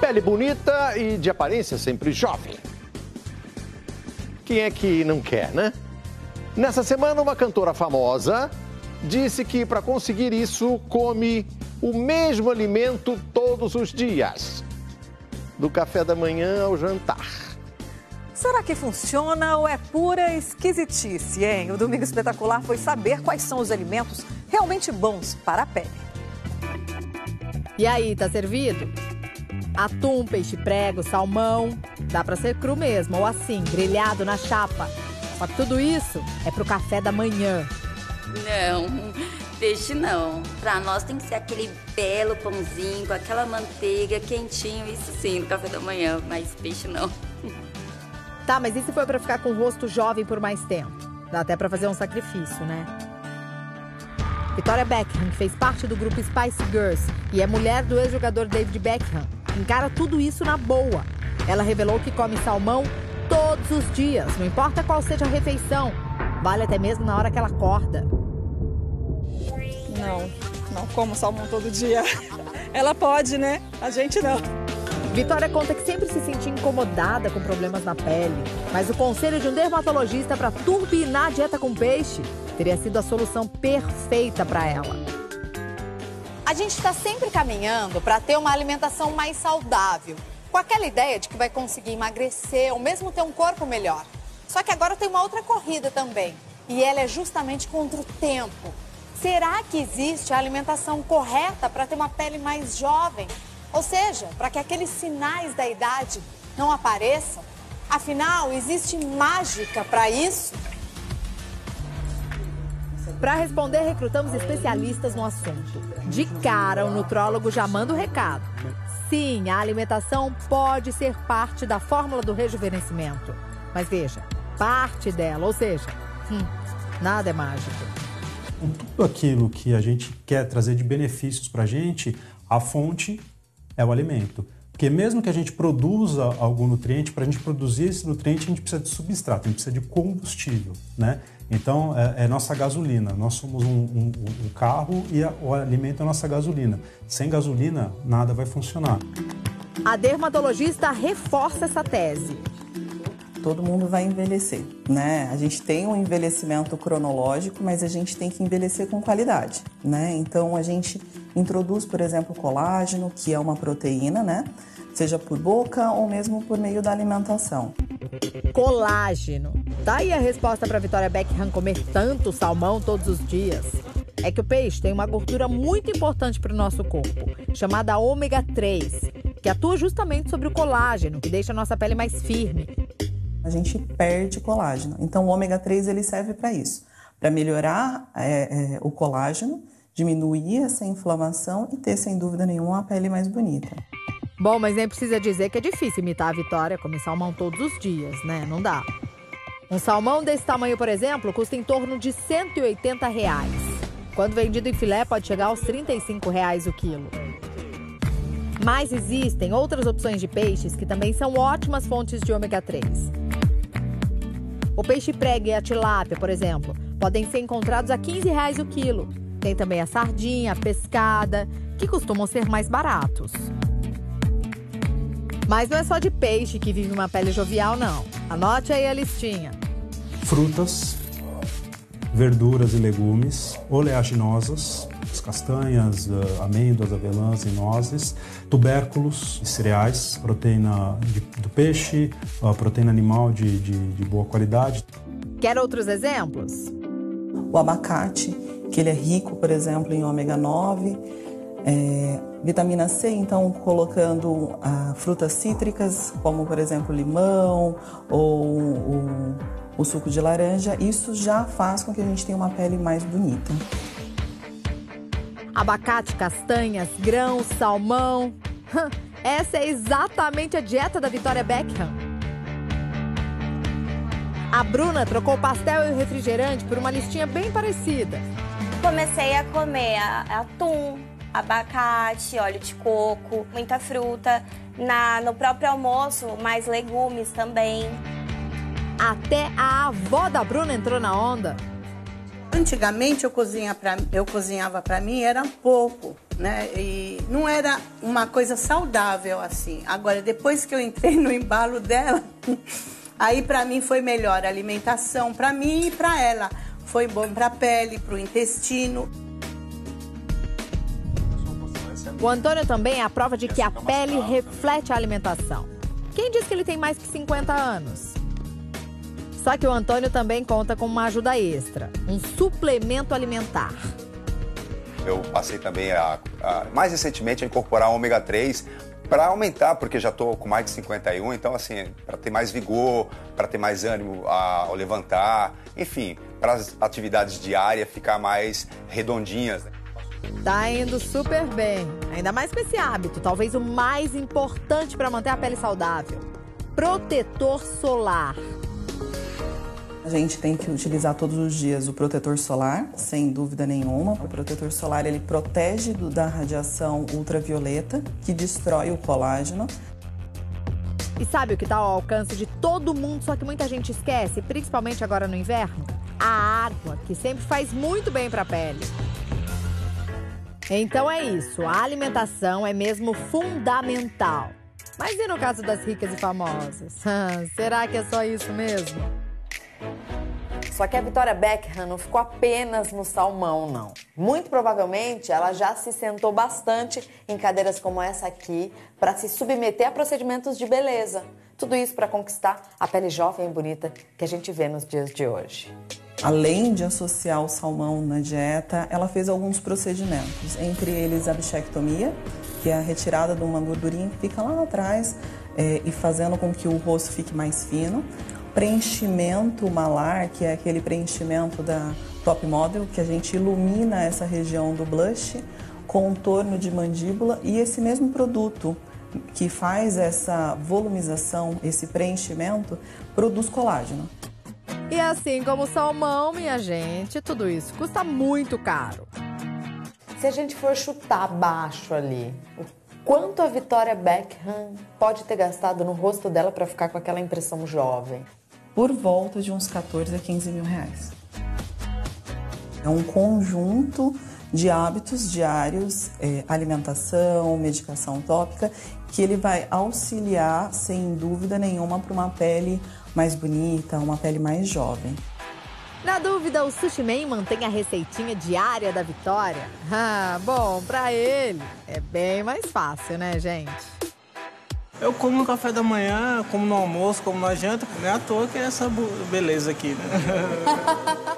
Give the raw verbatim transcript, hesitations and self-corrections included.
Pele bonita e de aparência sempre jovem. Quem é que não quer, né? Nessa semana, uma cantora famosa disse que para conseguir isso come o mesmo alimento todos os dias, do café da manhã ao jantar. Será que funciona ou é pura esquisitice, hein? O Domingo Espetacular foi saber quais são os alimentos realmente bons para a pele. E aí, tá servido? Atum, peixe prego, salmão. Dá pra ser cru mesmo, ou assim, grelhado na chapa. Só que tudo isso é pro café da manhã. Não, peixe não. Pra nós tem que ser aquele belo pãozinho com aquela manteiga quentinho, isso sim, no café da manhã, mas peixe não. Tá, mas e se for pra ficar com o rosto jovem por mais tempo? Dá até pra fazer um sacrifício, né? Victoria Beckham, que fez parte do grupo Spice Girls e é mulher do ex-jogador David Beckham, encara tudo isso na boa. Ela revelou que come salmão todos os dias, não importa qual seja a refeição. Vale até mesmo na hora que ela acorda. Não, não como salmão todo dia. Ela pode, né? A gente não. Vitória conta que sempre se sentia incomodada com problemas na pele, mas o conselho de um dermatologista para turbinar a dieta com peixe teria sido a solução perfeita para ela. A gente está sempre caminhando para ter uma alimentação mais saudável, com aquela ideia de que vai conseguir emagrecer ou mesmo ter um corpo melhor. Só que agora tem uma outra corrida também, e ela é justamente contra o tempo. Será que existe a alimentação correta para ter uma pele mais jovem? Ou seja, para que aqueles sinais da idade não apareçam? Afinal, existe mágica para isso? Para responder, recrutamos especialistas no assunto. De cara, o nutrólogo já manda o recado. Sim, a alimentação pode ser parte da fórmula do rejuvenescimento. Mas veja, parte dela, ou seja, hum, nada é mágico. Tudo aquilo que a gente quer trazer de benefícios para a gente, a fonte é o alimento. Porque mesmo que a gente produza algum nutriente, para a gente produzir esse nutriente, a gente precisa de substrato, a gente precisa de combustível, né? Então, é, é nossa gasolina. Nós somos um, um, um carro e a, o alimento é a nossa gasolina. Sem gasolina, nada vai funcionar. A dermatologista reforça essa tese. Todo mundo vai envelhecer, né? A gente tem um envelhecimento cronológico, mas a gente tem que envelhecer com qualidade, né? Então, a gente introduz, por exemplo, colágeno, que é uma proteína, né? Seja por boca ou mesmo por meio da alimentação. Colágeno. Tá aí a resposta para Victoria Beckham comer tanto salmão todos os dias. É que o peixe tem uma gordura muito importante para o nosso corpo, chamada ômega três, que atua justamente sobre o colágeno, que deixa a nossa pele mais firme. A gente perde colágeno. Então, o ômega três ele serve para isso, para melhorar é, é, o colágeno, diminuir essa inflamação e ter, sem dúvida nenhuma, uma pele mais bonita. Bom, mas nem precisa dizer que é difícil imitar a Vitória, comer salmão todos os dias, né? Não dá. Um salmão desse tamanho, por exemplo, custa em torno de cento e oitenta reais. Quando vendido em filé, pode chegar aos trinta e cinco reais o quilo. Mas existem outras opções de peixes que também são ótimas fontes de ômega três. O peixe prego e a tilápia, por exemplo, podem ser encontrados a quinze reais o quilo. Tem também a sardinha, a pescada, que costumam ser mais baratos. Mas não é só de peixe que vive uma pele jovial, não. Anote aí a listinha. Frutas, verduras e legumes, oleaginosas, as castanhas, amêndoas, avelãs e nozes, tubérculos e cereais, proteína de, do peixe, proteína animal de, de, de boa qualidade. Quer outros exemplos? O abacate, que ele é rico, por exemplo, em ômega nove, é, vitamina C, então colocando ah, frutas cítricas, como por exemplo limão ou o, o suco de laranja, isso já faz com que a gente tenha uma pele mais bonita. Abacate, castanhas, grãos, salmão. Essa é exatamente a dieta da Victoria Beckham. A Bruna trocou o pastel e o refrigerante por uma listinha bem parecida. Comecei a comer atum, abacate, óleo de coco, muita fruta. Na, no próprio almoço, mais legumes também. Até a avó da Bruna entrou na onda. Antigamente eu, cozinha pra, eu cozinhava para mim, era pouco, né? E não era uma coisa saudável assim. Agora, depois que eu entrei no embalo dela, aí para mim foi melhor a alimentação, para mim e para ela. Foi bom para a pele, para o intestino. O Antônio também é a prova de que a pele reflete a alimentação. Quem diz que ele tem mais que cinquenta anos? Só que o Antônio também conta com uma ajuda extra, um suplemento alimentar. Eu passei também, a, a, mais recentemente, a incorporar o ômega três para aumentar, porque já estou com mais de cinquenta e um, então assim, para ter mais vigor, para ter mais ânimo ao levantar, enfim, para as atividades diárias ficar mais redondinhas. Tá indo super bem, ainda mais com esse hábito, talvez o mais importante para manter a pele saudável. Protetor solar. A gente tem que utilizar todos os dias o protetor solar, sem dúvida nenhuma. O protetor solar, ele protege do, da radiação ultravioleta, que destrói o colágeno. E sabe o que está ao alcance de todo mundo, só que muita gente esquece, principalmente agora no inverno? A água, que sempre faz muito bem para a pele. Então é isso, a alimentação é mesmo fundamental. Mas e no caso das ricas e famosas? Será que é só isso mesmo? Só que a Victoria Beckham não ficou apenas no salmão, não. Muito provavelmente ela já se sentou bastante em cadeiras como essa aqui para se submeter a procedimentos de beleza. Tudo isso para conquistar a pele jovem e bonita que a gente vê nos dias de hoje. Além de associar o salmão na dieta, ela fez alguns procedimentos, entre eles a bichectomia, que é a retirada de uma gordurinha que fica lá atrás é, e fazendo com que o rosto fique mais fino. Preenchimento malar, que é aquele preenchimento da Top Model, que a gente ilumina essa região do blush, contorno de mandíbula, e esse mesmo produto que faz essa volumização, esse preenchimento, produz colágeno. E assim como o salmão, minha gente, tudo isso custa muito caro. Se a gente for chutar baixo ali, o quanto a Victoria Beckham pode ter gastado no rosto dela para ficar com aquela impressão jovem? Por volta de uns quatorze a quinze mil reais. É um conjunto de hábitos diários, é, alimentação, medicação tópica, que ele vai auxiliar, sem dúvida nenhuma, para uma pele mais bonita, uma pele mais jovem. Na dúvida, o Sushi Man mantém a receitinha diária da Victoria? Ah, bom, pra ele é bem mais fácil, né, gente? Eu como no café da manhã, como no almoço, como na janta, não é à toa que é essa beleza aqui, né?